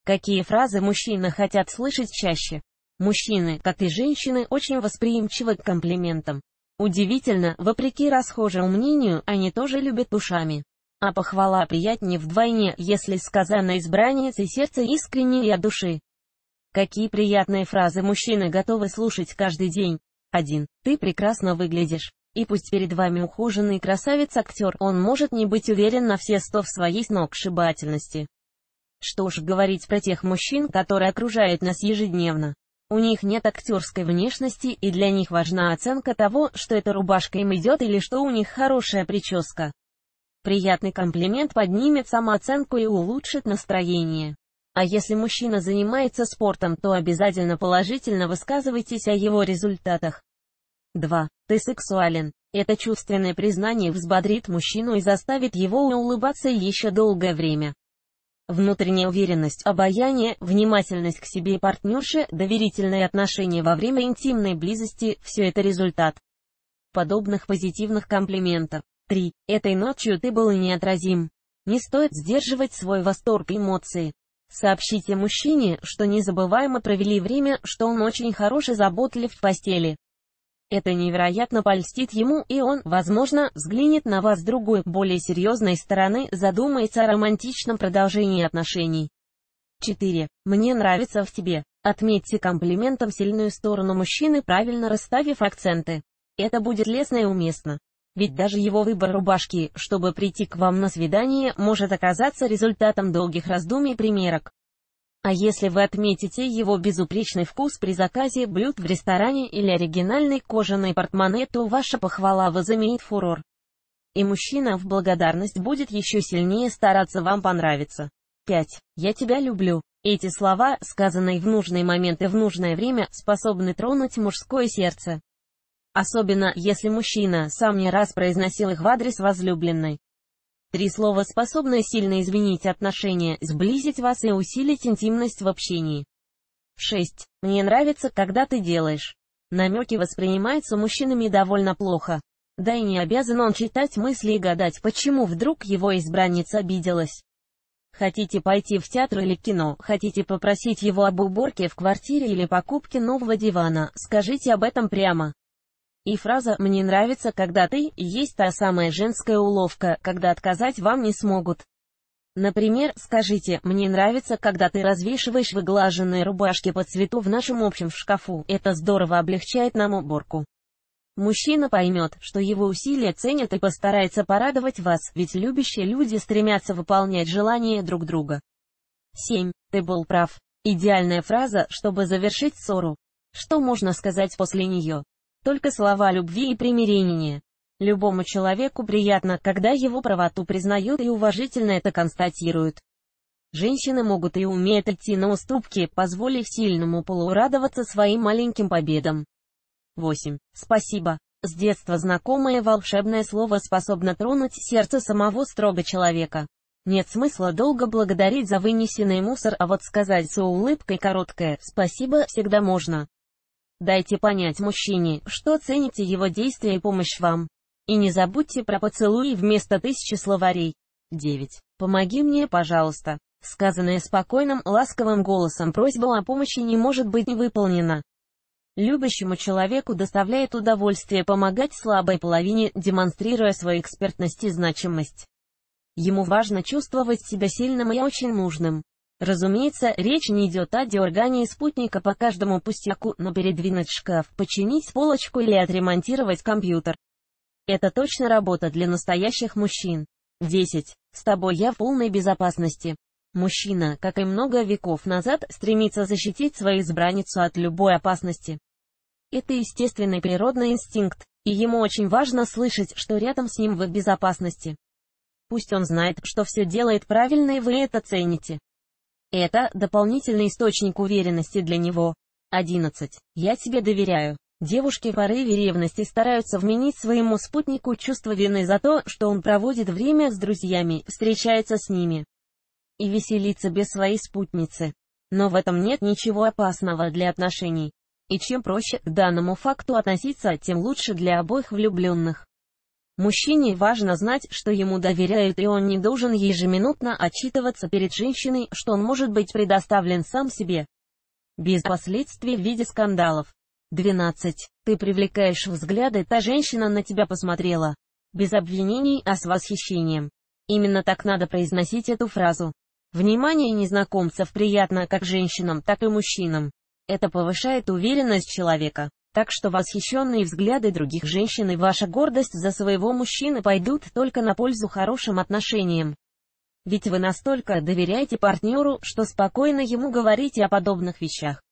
Какие фразы мужчины хотят слышать чаще? Мужчины, как и женщины, очень восприимчивы к комплиментам. Удивительно, вопреки расхожему мнению, они тоже любят ушами. А похвала приятнее вдвойне, если сказана избранницей сердца искренне и от души. Какие приятные фразы мужчины готовы слушать каждый день? 1. Ты прекрасно выглядишь. И пусть перед вами ухоженный красавец-актер, он может не быть уверен на все 100 в своей сногсшибательности. Что ж говорить про тех мужчин, которые окружают нас ежедневно. У них нет актерской внешности, и для них важна оценка того, что эта рубашка им идет или что у них хорошая прическа. Приятный комплимент поднимет самооценку и улучшит настроение. А если мужчина занимается спортом, то обязательно положительно высказывайтесь о его результатах. 2. Ты сексуален. Это чувственное признание взбодрит мужчину и заставит его улыбаться еще долгое время. Внутренняя уверенность, обаяние, внимательность к себе и партнерше, доверительные отношения во время интимной близости – все это результат подобных позитивных комплиментов. 3. Этой ночью ты был неотразим. Не стоит сдерживать свой восторг и эмоции. Сообщите мужчине, что незабываемо провели время, что он очень хорош и заботлив в постели. Это невероятно польстит ему, и он, возможно, взглянет на вас с другой, более серьезной стороны, задумается о романтичном продолжении отношений. 4. Мне нравится в тебе. Отметьте комплиментом сильную сторону мужчины, правильно расставив акценты. Это будет лестно и уместно. Ведь даже его выбор рубашки, чтобы прийти к вам на свидание, может оказаться результатом долгих раздумий и примерок. А если вы отметите его безупречный вкус при заказе блюд в ресторане или оригинальный кожаный портмоне, то ваша похвала возымеет фурор. И мужчина в благодарность будет еще сильнее стараться вам понравиться. 5. Я тебя люблю. Эти слова, сказанные в нужный момент и в нужное время, способны тронуть мужское сердце. Особенно, если мужчина сам не раз произносил их в адрес возлюбленной. 3 слова, способные сильно изменить отношения, сблизить вас и усилить интимность в общении. 6. Мне нравится, когда ты делаешь. Намеки воспринимаются мужчинами довольно плохо. Да и не обязан он читать мысли и гадать, почему вдруг его избранница обиделась. Хотите пойти в театр или кино, хотите попросить его об уборке в квартире или покупке нового дивана, скажите об этом прямо. И фраза «мне нравится, когда ты» есть та самая женская уловка, когда отказать вам не смогут. Например, скажите «мне нравится, когда ты развешиваешь выглаженные рубашки по цвету в нашем общем шкафу, это здорово облегчает нам уборку». Мужчина поймет, что его усилия ценят и постарается порадовать вас, ведь любящие люди стремятся выполнять желания друг друга. 7. Ты был прав. Идеальная фраза, чтобы завершить ссору. Что можно сказать после нее? Только слова любви и примирения. Любому человеку приятно, когда его правоту признают и уважительно это констатируют. Женщины могут и умеют идти на уступки, позволив сильному полу радоваться своим маленьким победам. 8. Спасибо. С детства знакомое волшебное слово способно тронуть сердце самого строго человека. Нет смысла долго благодарить за вынесенный мусор, а вот сказать с улыбкой короткое «спасибо» всегда можно. Дайте понять мужчине, что цените его действия и помощь вам. И не забудьте про поцелуи вместо 1000 словарей. 9. Помоги мне, пожалуйста. Сказанная спокойным, ласковым голосом просьба о помощи не может быть не выполнена. Любящему человеку доставляет удовольствие помогать слабой половине, демонстрируя свою экспертность и значимость. Ему важно чувствовать себя сильным и очень нужным. Разумеется, речь не идет о дергании спутника по каждому пустяку, но передвинуть шкаф, починить полочку или отремонтировать компьютер. Это точно работа для настоящих мужчин. 10. С тобой я в полной безопасности. Мужчина, как и много веков назад, стремится защитить свою избранницу от любой опасности. Это естественный природный инстинкт, и ему очень важно слышать, что рядом с ним вы в безопасности. Пусть он знает, что все делает правильно и вы это цените. Это дополнительный источник уверенности для него. 11. Я тебе доверяю. Девушки в порыве ревности стараются вменить своему спутнику чувство вины за то, что он проводит время с друзьями, встречается с ними и веселится без своей спутницы. Но в этом нет ничего опасного для отношений. И чем проще к данному факту относиться, тем лучше для обоих влюбленных. Мужчине важно знать, что ему доверяют, и он не должен ежеминутно отчитываться перед женщиной, что он может быть предоставлен сам себе, без последствий в виде скандалов. 12. Ты привлекаешь взгляды, та женщина на тебя посмотрела. Без обвинений, а с восхищением. Именно так надо произносить эту фразу. Внимание незнакомцев приятно как женщинам, так и мужчинам. Это повышает уверенность человека. Так что восхищенные взгляды других женщин и ваша гордость за своего мужчину пойдут только на пользу хорошим отношениям. Ведь вы настолько доверяете партнеру, что спокойно ему говорите о подобных вещах.